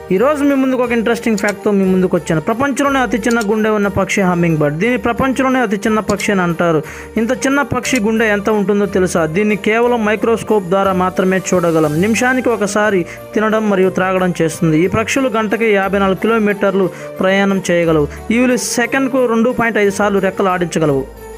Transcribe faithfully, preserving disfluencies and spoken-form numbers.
ఈరోజు మీ ముందుకు ఒక ఇంట్రెస్టింగ్ ఫ్యాక్ట్తో మీ ముందుకు వచ్చాను. ప్రపంచంలోనే అతి చిన్న గుండె ఉన్న పక్షి హమ్మింగ్ బర్డ్. దీన్ని ప్రపంచంలోనే అతి చిన్న పక్షి అని అంటారు. ఇంత చిన్న పక్షి గుండె ఎంత ఉంటుందో తెలుసా? దీన్ని కేవలం మైక్రోస్కోప్ ద్వారా మాత్రమే చూడగలం. నిమిషానికి ఒకసారి తినడం మరియు త్రాగడం చేస్తుంది. ఈ పక్షులు గంటకి యాభై నాలుగు కిలోమీటర్లు ప్రయాణం చేయగలవు. ఇవి సెకండ్కు రెండు పాయింట్ ఐదు సార్లు రెక్కలు ఆడించగలవు.